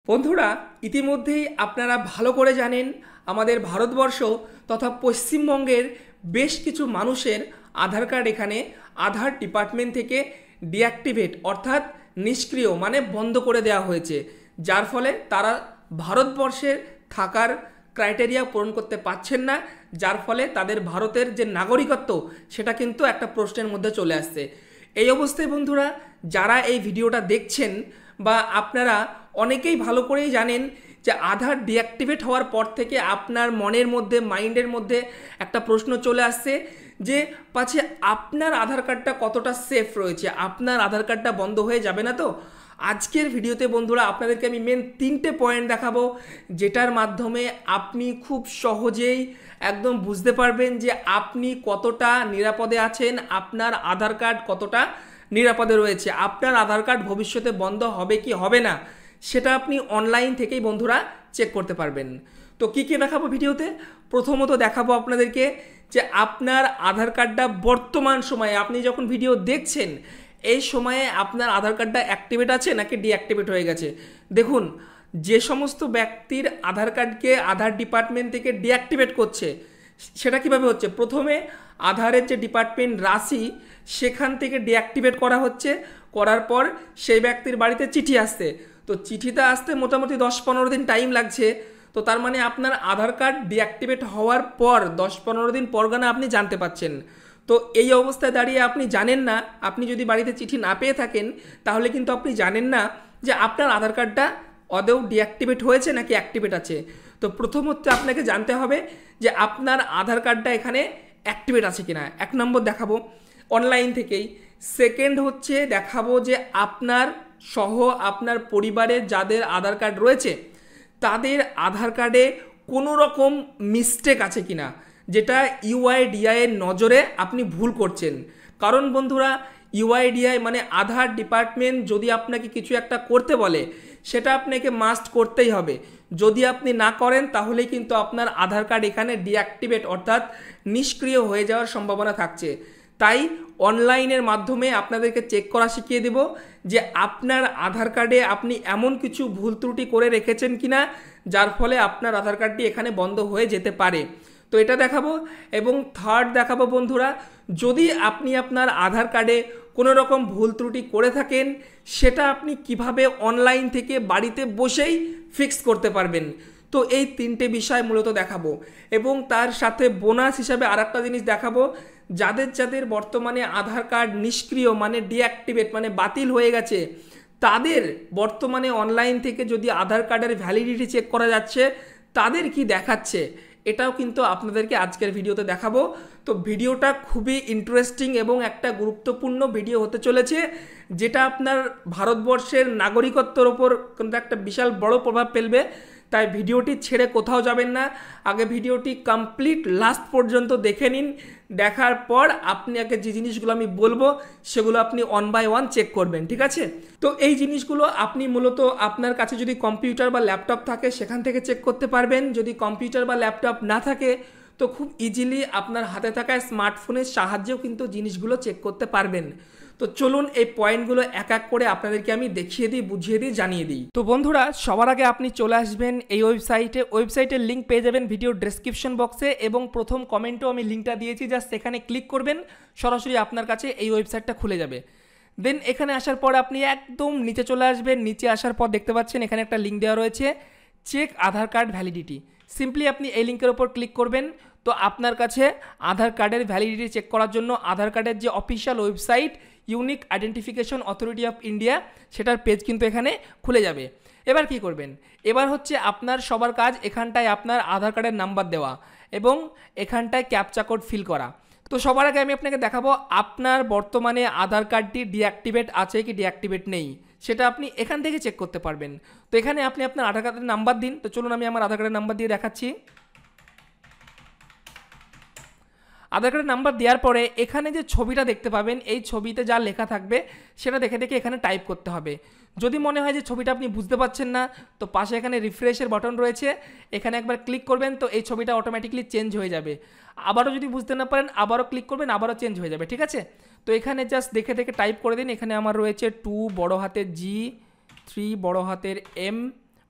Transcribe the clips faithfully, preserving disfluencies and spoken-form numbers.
বন্ধুরা, ইতিমধ্যেই আপনারা ভালো করে জানেন আমাদের ভারতবর্ষ তথা পশ্চিমবঙ্গের বেশ কিছু মানুষের আধার কার্ড এখানে আধার ডিপার্টমেন্ট থেকে ডিঅ্যাক্টিভেট অর্থাৎ নিষ্ক্রিয় মানে বন্ধ করে দেওয়া হয়েছে, যার ফলে তারা ভারতবর্ষের থাকার ক্রাইটেরিয়া পূরণ করতে পারছেন না, যার ফলে তাদের ভারতের যে নাগরিকত্ব সেটা কিন্তু একটা প্রশ্নের মধ্যে চলে আসছে। এই অবস্থায় বন্ধুরা, যারা এই ভিডিওটা দেখছেন বা আপনারা অনেকেই ভালো করেই জানেন যে আধার ডিঅ্যাক্টিভেট হওয়ার পর থেকে আপনার মনের মধ্যে মাইন্ডের মধ্যে একটা প্রশ্ন চলে আসছে যে পাছে আপনার আধার কার্ডটা কতটা সেফ রয়েছে, আপনার আধার কার্ডটা বন্ধ হয়ে যাবে না তো। আজকের ভিডিওতে বন্ধুরা আপনাদেরকে আমি মেন তিনটে পয়েন্ট দেখাবো, যেটার মাধ্যমে আপনি খুব সহজেই একদম বুঝতে পারবেন যে আপনি কতটা নিরাপদে আছেন, আপনার আধার কার্ড কতটা নিরাপদে রয়েছে, আপনার আধার কার্ড ভবিষ্যতে বন্ধ হবে কি হবে না সেটা আপনি অনলাইন থেকেই বন্ধুরা চেক করতে পারবেন। তো কী কী দেখাবো ভিডিওতে? প্রথমত দেখাবো আপনাদেরকে যে আপনার আধার কার্ডটা বর্তমান সময়ে আপনি যখন ভিডিও দেখছেন এই সময়ে আপনার আধার কার্ডটা অ্যাক্টিভেট আছে নাকি ডিঅ্যাক্টিভেট হয়ে গেছে। দেখুন, যে সমস্ত ব্যক্তির আধার কার্ডকে আধার ডিপার্টমেন্ট থেকে ডিঅ্যাক্টিভেট করছে সেটা কিভাবে হচ্ছে, প্রথমে আধারের যে ডিপার্টমেন্ট রাশি সেখান থেকে ডিঅ্যাক্টিভেট করা হচ্ছে, করার পর সেই ব্যক্তির বাড়িতে চিঠি আসছে, তো চিঠিতে আসতে মোটামুটি দশ পনেরো দিন টাইম লাগছে। তো তার মানে আপনার আধার কার্ড ডিঅ্যাক্টিভেট হওয়ার পর দশ পনেরো দিন পরগনা আপনি জানতে পাচ্ছেন। তো এই অবস্থায় দাঁড়িয়ে আপনি জানেন না, আপনি যদি বাড়িতে চিঠি না পেয়ে থাকেন তাহলে কিন্তু আপনি জানেন না যে আপনার আধার কার্ডটা আদৌ ডিঅ্যাক্টিভেট হয়েছে নাকি অ্যাক্টিভেট আছে। তো প্রথমত আপনাকে জানতে হবে যে আপনার আধার কার্ডটা এখানে অ্যাক্টিভেট আছে কিনা, এক নম্বর দেখাবো অনলাইন থেকেই। সেকেন্ড হচ্ছে দেখাবো যে আপনার সহ আপনার পরিবারের যাদের আধার কার্ড রয়েছে তাদের আধার কার্ডে কোনো রকম মিস্টেক আছে কিনা, যেটা ইউআইডিআই এর নজরে আপনি ভুল করছেন। কারণ বন্ধুরা, ইউআইডিআই মানে আধার ডিপার্টমেন্ট যদি আপনাকে কিছু একটা করতে বলে সেটা আপনাকে মাস্ট করতেই হবে, যদি আপনি না করেন তাহলে কিন্তু আপনার আধার কার্ড এখানে ডিঅ্যাক্টিভেট অর্থাৎ নিষ্ক্রিয় হয়ে যাওয়ার সম্ভাবনা থাকছে। তাই অনলাইনের মাধ্যমে আপনাদেরকে চেক করা শিখিয়ে দেব যে আপনার আধার কার্ডে আপনি এমন কিছু ভুল ত্রুটি করে রেখেছেন কিনা যার ফলে আপনার আধার কার্ডটি এখানে বন্ধ হয়ে যেতে পারে। তো এটা দেখাবো। এবং থার্ড দেখাবো বন্ধুরা, যদি আপনি আপনার আধার কার্ডে কোনো রকম ভুল ত্রুটি করে থাকেন সেটা আপনি কিভাবে অনলাইন থেকে বাড়িতে বসেই ফিক্স করতে পারবেন। তো এই তিনটে বিষয় মূলত দেখাবো এবং তার সাথে বোনাস হিসাবে আর একটা জিনিস দেখাবো, যাদের যাদের বর্তমানে আধার কার্ড নিষ্ক্রিয় মানে ডিঅ্যাক্টিভেট মানে বাতিল হয়ে গেছে তাদের বর্তমানে অনলাইন থেকে যদি আধার কার্ডের ভ্যালিডিটি চেক করা যাচ্ছে তাদের কি দেখাচ্ছে এটাও কিন্তু আপনাদেরকে আজকের ভিডিওতে দেখাবো। তো ভিডিওটা খুবই ইন্টারেস্টিং এবং একটা গুরুত্বপূর্ণ ভিডিও হতে চলেছে, যেটা আপনার ভারতবর্ষের নাগরিকত্বের ওপর কিন্তু একটা বিশাল বড় প্রভাব ফেলবে। তাই ভিডিওটি ছেড়ে কোথাও যাবেন না, আগে ভিডিওটি কমপ্লিট লাস্ট পর্যন্ত দেখে নিন। দেখার পর আপনি আগে যে জিনিসগুলো আমি বলবো সেগুলো আপনি ওয়ান বাই ওয়ান চেক করবেন, ঠিক আছে? তো এই জিনিসগুলো আপনি মূলত আপনার কাছে যদি কম্পিউটার বা ল্যাপটপ থাকে সেখান থেকে চেক করতে পারবেন, যদি কম্পিউটার বা ল্যাপটপ না থাকে তো খুব ইজিলি আপনার হাতে থাকা স্মার্টফোনের সাহায্যেও কিন্তু জিনিসগুলো চেক করতে পারবেন। তো চলুন এই পয়েন্টগুলো এক এক করে আপনাদেরকে আমি দেখিয়ে দিই, বুঝিয়ে দিই, জানিয়ে দিই। তো বন্ধুরা, সবার আগে আপনি চলে আসবেন এই ওয়েবসাইটে। ওয়েবসাইটের লিঙ্ক পেয়ে যাবেন ভিডিও ডেসক্রিপশন বক্সে এবং প্রথম কমেন্টেও আমি লিঙ্কটা দিয়েছি, জাস্ট সেখানে ক্লিক করবেন, সরাসরি আপনার কাছে এই ওয়েবসাইটটা খুলে যাবে। দেন এখানে আসার পর আপনি একদম নিচে চলে আসবেন। নিচে আসার পর দেখতে পাচ্ছেন এখানে একটা লিঙ্ক দেওয়া রয়েছে, check Aadhaar card validity. Simply আপনি এই লিঙ্কের ওপর ক্লিক করবেন, তো আপনার কাছে আধার কার্ডের ভ্যালিডিটি চেক করার জন্য আধার কার্ডের যে official website unique identification authority of India সেটার পেজ কিন্তু এখানে খুলে যাবে। এবার কি করবেন, এবার হচ্ছে আপনার সবার কাজ এখানটায় আপনার আধার কার্ডের নাম্বার দেওয়া এবং এখানটায় ক্যাপচা কোড ফিল করা। তো সবার আগে আমি আপনাকে দেখাবো আপনার বর্তমানে আধার কার্ডটি ডিঅ্যাক্টিভেট আছে কি ডিঅ্যাক্টিভেট নেই সেটা আপনি এখান থেকে চেক করতে পারবেন। তো এখানে আপনি আপনার আধার কার্ডের নাম্বার দিন। তো চলুন আমি আমার আধার কার্ডের নাম্বার দিয়ে দেখাচ্ছি। আধার কার্ডের নাম্বার দেওয়ার পরে এখানে যে ছবিটা দেখতে পাবেন এই ছবিতে যা লেখা থাকবে সেটা দেখে দেখে এখানে টাইপ করতে হবে। যদি মনে হয় যে ছবিটা আপনি বুঝতে পারছেন না তো পাশে এখানে রিফ্রেশের বাটন রয়েছে, এখানে একবার ক্লিক করবেন তো এই ছবিটা অটোমেটিকলি চেঞ্জ হয়ে যাবে। আবারও যদি বুঝতে না পারেন আবারও ক্লিক করবেন, আবারও চেঞ্জ হয়ে যাবে, ঠিক আছে? তো এখানে জাস্ট দেখে দেখে টাইপ করে দিন। এখানে আমার রয়েছে টু বড় হাতের জি, থ্রি বড় হাতের এম,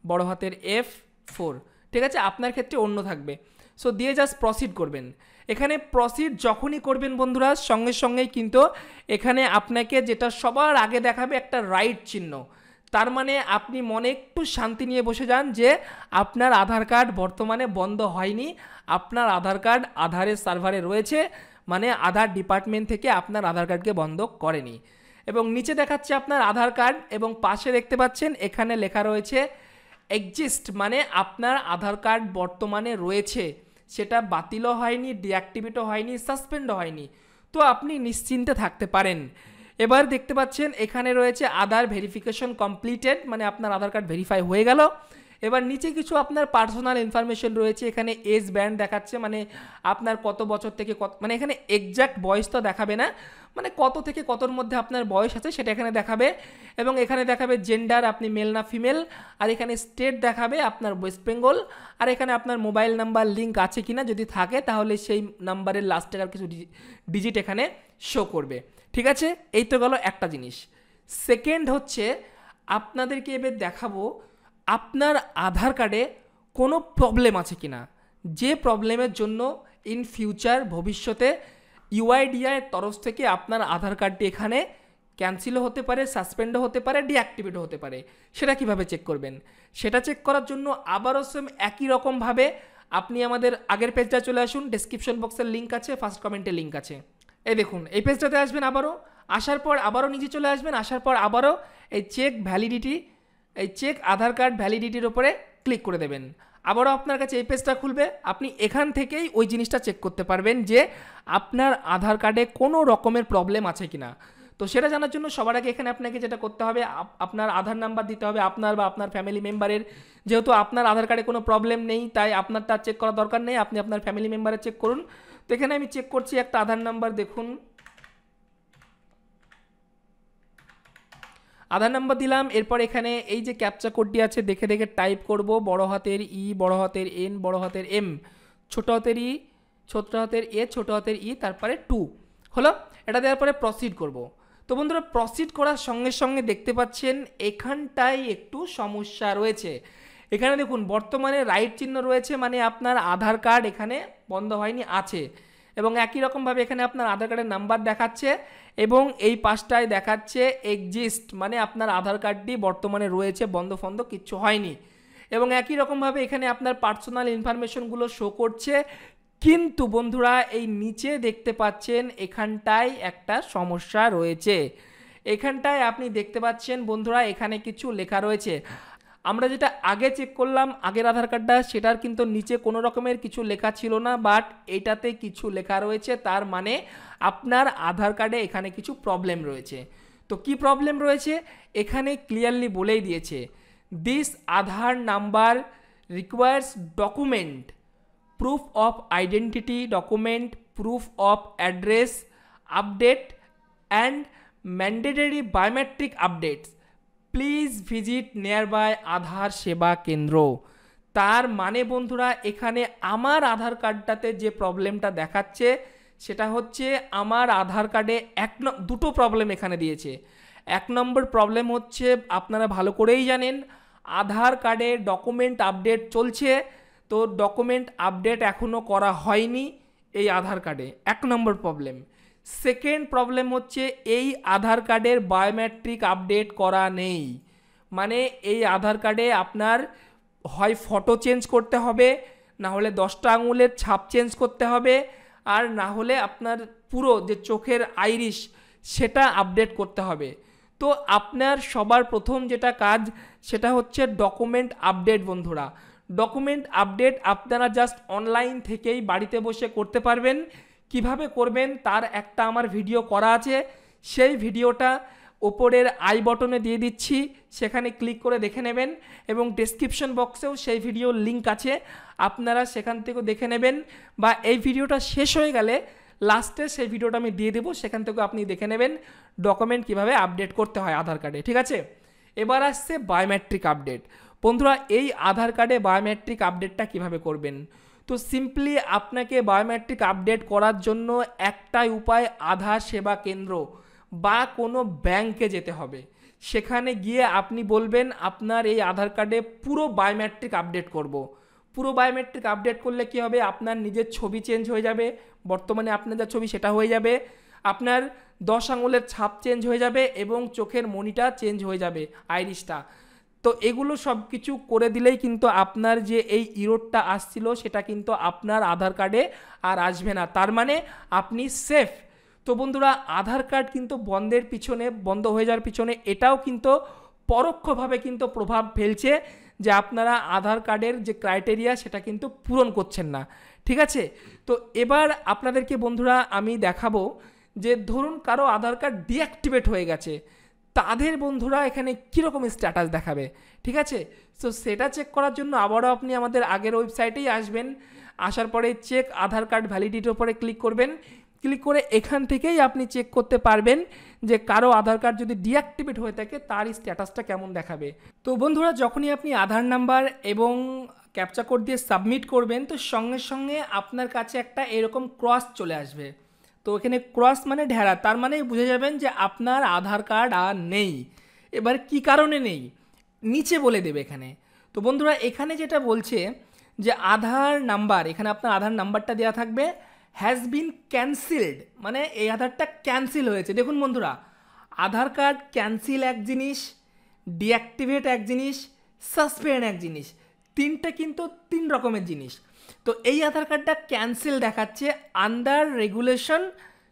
বড় হাতের এফ ফোর, ঠিক আছে, আপনার ক্ষেত্রে অন্য থাকবে। সো দিয়ে জাস্ট প্রসিড করবেন। এখানে প্রসিড যখনই করবেন বন্ধুরা, সঙ্গে সঙ্গেই কিন্তু এখানে আপনাকে যেটা সবার আগে দেখাবে একটা রাইট চিহ্ন, তার মানে আপনি মনে একটু শান্তি নিয়ে বসে যান যে আপনার আধার কার্ড বর্তমানে বন্ধ হয়নি, আপনার আধার কার্ড আধারের সার্ভারে রয়েছে, মানে আধার ডিপার্টমেন্ট থেকে আপনার আধার কার্ডকে বন্ধ করেনি। এবং নিচে দেখাচ্ছে আপনার আধার কার্ড এবং পাশে দেখতে পাচ্ছেন এখানে লেখা রয়েছে এক্সিস্ট, মানে আপনার আধার কার্ড বর্তমানে রয়েছে, সেটা বাতিলও হয়নি, ডিঅ্যাক্টিভেটও হয়নি, সাসপেন্ডও হয়নি। তো আপনি নিশ্চিন্তে থাকতে পারেন। এবার দেখতে পাচ্ছেন এখানে রয়েছে আধার ভেরিফিকেশন কমপ্লিটেড, মানে আপনার আধার কার্ড ভেরিফাই হয়ে গেল। এবার নিচে কিছু আপনার পার্সোনাল ইনফরমেশন রয়েছে, এখানে এজ ব্যান্ড দেখাচ্ছে, মানে আপনার কত বছর থেকে কত, মানে এখানে এক্স্যাক্ট বয়স তো দেখাবে না, মানে কত থেকে কতর মধ্যে আপনার বয়স আছে সেটা এখানে দেখাবে। এবং এখানে দেখাবে জেন্ডার, আপনি মেল না ফিমেল, আর এখানে স্টেট দেখাবে আপনার ওয়েস্ট বেঙ্গল, আর এখানে আপনার মোবাইল নাম্বার লিঙ্ক আছে কিনা, যদি থাকে তাহলে সেই নাম্বারের লাস্টের আর কিছু ডিজিট এখানে শো করবে, ঠিক আছে। এই তো গেল একটা জিনিস। সেকেন্ড হচ্ছে আপনাদেরকে এবার দেখাবো আপনার আধার কার্ডে কোনো প্রবলেম আছে কিনা, যে প্রবলেমের জন্য ইন ফিউচার ভবিষ্যতে ইউআইডিআইয়ের তরফ থেকে আপনার আধার কার্ডটি এখানে ক্যান্সেলও হতে পারে, সাসপেন্ডও হতে পারে, ডিঅ্যাক্টিভেটও হতে পারে। সেটা কিভাবে চেক করবেন? সেটা চেক করার জন্য আবারও সেম একই রকমভাবে আপনি আমাদের আগের পেজটা চলে আসুন, ডেসক্রিপশন বক্সের লিঙ্ক আছে, ফার্স্ট কমেন্টে লিঙ্ক আছে। এই দেখুন এই পেজটাতে আসবেন, আবারও আসার পর আবারও নিচে চলে আসবেন, আসার পর আবারও এই চেক ভ্যালিডিটি, এই চেক আধার কার্ড ভ্যালিডিটির ওপরে ক্লিক করে দেবেন। আবারও আপনার কাছে এই পেজটা খুলবে, আপনি এখান থেকেই ওই জিনিসটা চেক করতে পারবেন যে আপনার আধার কার্ডে কোনো রকমের প্রবলেম আছে কিনা। তো সেটা জানার জন্য সবার আগে এখানে আপনাকে যেটা করতে হবে, আপনার আধার নাম্বার দিতে হবে আপনার বা আপনার ফ্যামিলি মেম্বারের। যেহেতু আপনার আধার কার্ডে কোনো প্রবলেম নেই তাই আপনার তার চেক করার দরকার নেই, আপনি আপনার ফ্যামিলি মেম্বারের চেক করুন। তো এখানে আমি চেক করছি একটা আধার নাম্বার, দেখুন আধার নাম্বার দিলাম। এরপর এখানে এই যে ক্যাপচা কোডটি আছে দেখে দেখে টাইপ করব, বড় হাতের ই, বড় হাতের এন, বড় হাতের এম, ছোট হাতের ই, ছোট হাতের এ, ছোট হাতের ই, তারপরে টু হলো। এটা দেওয়ার পরে প্রসিড করব। তো বন্ধুরা প্রসিড করার সঙ্গে সঙ্গে দেখতে পাচ্ছেন এখানটায় একটু সমস্যা রয়েছে। এখানে দেখুন বর্তমানে রাইট চিহ্ন রয়েছে, মানে আপনার আধার কার্ড এখানে বন্ধ হয়নি, আছে। এবং একই রকমভাবে এখানে আপনার আধার কার্ডের নাম্বার দেখাচ্ছে এবং এই পাশটায় দেখাচ্ছে এক্সিস্ট, মানে আপনার আধার কার্ডটি বর্তমানে রয়েছে, বন্ধ ফন্ধ কিচ্ছু হয়নি। এবং একই রকমভাবে এখানে আপনার পার্সোনাল ইনফরমেশনগুলো শো করছে। কিন্তু বন্ধুরা এই নিচে দেখতে পাচ্ছেন এখানটায় একটা সমস্যা রয়েছে। এখানটায় আপনি দেখতে পাচ্ছেন বন্ধুরা এখানে কিছু লেখা রয়েছে। আমরা যেটা আগে চেক করলাম আগের আধার কার্ডটা, সেটার কিন্তু নিচে কোনো রকমের কিছু লেখা ছিল না, বাট এটাতে কিছু লেখা রয়েছে, তার মানে আপনার আধার কার্ডে এখানে কিছু প্রবলেম রয়েছে। তো কি প্রবলেম রয়েছে এখানে ক্লিয়ারলি বলেই দিয়েছে, this Aadhaar number requires document, proof of identity document, proof of address update and mandatory biometric updates. Please visit nearby Aadhaar Seva Kendra. তার মানে বন্ধুরা এখানে আমার আধার কার্ডটাতে যে প্রবলেমটা দেখাচ্ছে সেটা হচ্ছে আমার আধার কার্ডে এক দুটো প্রবলেম এখানে দিয়েছে। এক নম্বর প্রবলেম হচ্ছে আপনারা ভালো করেই জানেন আধার কার্ডে ডকুমেন্ট আপডেট চলছে, তো ডকুমেন্ট আপডেট এখনও করা হয়নি এই আধার কার্ডে, এক নম্বর প্রবলেম। সেকেন্ড প্রবলেম হচ্ছে এই আধার কার্ডের বায়োমেট্রিক আপডেট করা নেই, মানে এই আধার কার্ডে আপনার হয় ফটো চেঞ্জ করতে হবে, না হলে দশটা আঙুলের ছাপ চেঞ্জ করতে হবে, আর না হলে আপনার পুরো যে চোখের আইরিশ সেটা আপডেট করতে হবে। তো আপনার সবার প্রথম যেটা কাজ সেটা হচ্ছে ডকুমেন্ট আপডেট। বন্ধুরা ডকুমেন্ট আপডেট আপনারা জাস্ট অনলাইন থেকেই বাড়িতে বসে করতে পারবেন। কিভাবে করবেন তার একটা আমার ভিডিও করা আছে, সেই ভিডিওটা ওপরের আই বটনে দিয়ে দিচ্ছি, সেখানে ক্লিক করে দেখে নেবেন এবং ডেসক্রিপশন বক্সেও সেই ভিডিওর লিঙ্ক আছে, আপনারা সেখান থেকেও দেখে নেবেন, বা এই ভিডিওটা শেষ হয়ে গেলে লাস্টে সেই ভিডিওটা আমি দিয়ে দেবো, সেখান থেকেও আপনি দেখে নেবেন ডকুমেন্ট কিভাবে আপডেট করতে হয় আধার কার্ডে। ঠিক আছে, এবার আসছে বায়োমেট্রিক আপডেট। বন্ধুরা এই আধার কার্ডে বায়োমেট্রিক আপডেটটা কিভাবে করবেন? তো সিম্পলি আপনাকে বায়োমেট্রিক আপডেট করার জন্য একটাই উপায়, আধার সেবা কেন্দ্র বা কোনো ব্যাংকে যেতে হবে। সেখানে গিয়ে আপনি বলবেন আপনার এই আধার কার্ডে পুরো বায়োমেট্রিক আপডেট করব। পুরো বায়োমেট্রিক আপডেট করলে কি হবে, আপনার নিজের ছবি চেঞ্জ হয়ে যাবে, বর্তমানে আপনার যা ছবি সেটা হয়ে যাবে, আপনার দশ আঙুলের ছাপ চেঞ্জ হয়ে যাবে এবং চোখের মনিটা চেঞ্জ হয়ে যাবে, আইরিশটা। তো এগুলো সব কিছু করে দিলেই কিন্তু আপনার যে এই ইরোডটা আসছিল সেটা কিন্তু আপনার আধার কার্ডে আর আসবে না, তার মানে আপনি সেফ। তো বন্ধুরা, আধার কার্ড কিন্তু বন্ধের পিছনে, বন্ধ হয়ে যাওয়ার পিছনে এটাও কিন্তু পরোক্ষভাবে কিন্তু প্রভাব ফেলছে যে আপনারা আধার কার্ডের যে ক্রাইটেরিয়া সেটা কিন্তু পূরণ করছেন না, ঠিক আছে। তো এবার আপনাদেরকে বন্ধুরা আমি দেখাবো যে ধরুন কারো আধার কার্ড ডিঅ্যাক্টিভেট হয়ে গেছে, তাদের বন্ধুরা এখানে কীরকম স্ট্যাটাস দেখাবে, ঠিক আছে। তো সেটা চেক করার জন্য আবারও আপনি আমাদের আগের ওয়েবসাইটেই আসবেন, আসার পরে চেক আধার কার্ড ভ্যালিডিটির উপরে ক্লিক করবেন, ক্লিক করে এখান থেকেই আপনি চেক করতে পারবেন যে কারো আধার কার্ড যদি ডিঅ্যাক্টিভেট হয়ে থাকে তার স্ট্যাটাসটা কেমন দেখাবে। তো বন্ধুরা, যখনই আপনি আধার নাম্বার এবং ক্যাপচা কোড দিয়ে সাবমিট করবেন তো সঙ্গে সঙ্গে আপনার কাছে একটা এরকম ক্রস চলে আসবে। তো এখানে ক্রস মানে ঢেরা, তার মানে বুঝে যাবেন যে আপনার আধার কার্ড আর নেই। এবার কি কারণে নেই নিচে বলে দেবে এখানে। তো বন্ধুরা, এখানে যেটা বলছে যে আধার নাম্বার, এখানে আপনার আধার নাম্বারটা দেওয়া থাকবে, হ্যাজ বিন ক্যান্সেলড, মানে এই আধারটা ক্যান্সেল হয়েছে। দেখুন বন্ধুরা, আধার কার্ড ক্যান্সেল এক জিনিস, ডিঅ্যাক্টিভেট এক জিনিস, সাসপেন্ড এক জিনিস, তিনটা কিন্তু তিন রকমের জিনিস। তো এই আধার কার্ডটা ক্যান্সেল দেখাচ্ছে আন্ডার রেগুলেশন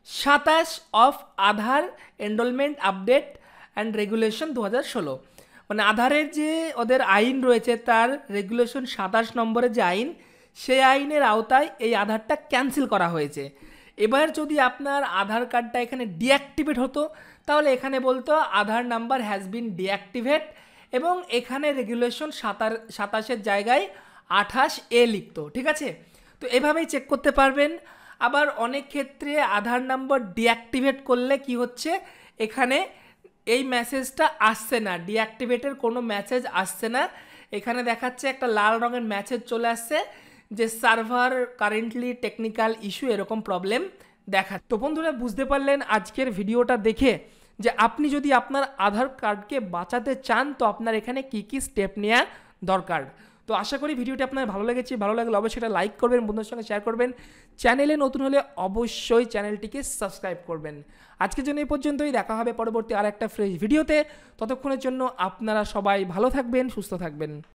সাতাশ of Aadhaar enrolment update and regulation দু হাজার ষোলো, মানে আধারের যে ওদের আইন রয়েছে তার রেগুলেশন সাতাশ নম্বরের যে আইন, সেই আইনের আওতায় এই আধারটা ক্যান্সেল করা হয়েছে। এবার যদি আপনার আধার কার্ডটা এখানে ডিঅ্যাক্টিভেট হতো তাহলে এখানে বলতো Aadhaar number has been deactivate এবং এখানে রেগুলেশন সাতার সাতাশের জায়গায় আঠাশ এ লিখতো, ঠিক আছে। তো এভাবেই চেক করতে পারবেন। আবার অনেক ক্ষেত্রে আধার নাম্বার ডিঅ্যাক্টিভেট করলে কি হচ্ছে, এখানে এই মেসেজটা আসছে না, ডিঅ্যাক্টিভেটের কোনো মেসেজ আসছে না, এখানে দেখাচ্ছে একটা লাল রঙের মেসেজ চলে আসছে যে সার্ভার কারেন্টলি টেকনিক্যাল ইস্যু, এরকম প্রবলেম দেখা। তো বন্ধুরা, বুঝতে পারলেন আজকের ভিডিওটা দেখে যে আপনি যদি আপনার আধার কার্ডকে বাঁচাতে চান তো আপনার এখানে কি কি স্টেপ নেওয়া দরকার। তো আশা করি ভিডিওটি আপনার ভালো লেগেছে, ভালো লাগলে অবশ্যই এটা লাইক করবেন, বন্ধুদের সঙ্গে শেয়ার করবেন, চ্যানেলে নতুন হলে অবশ্যই চ্যানেলটিকে সাবস্ক্রাইব করবেন। আজকের জন্য এই পর্যন্তই, দেখা হবে পরবর্তী আর একটা ফ্রেশ ভিডিওতে। ততক্ষণের জন্য আপনারা সবাই ভালো থাকবেন, সুস্থ থাকবেন।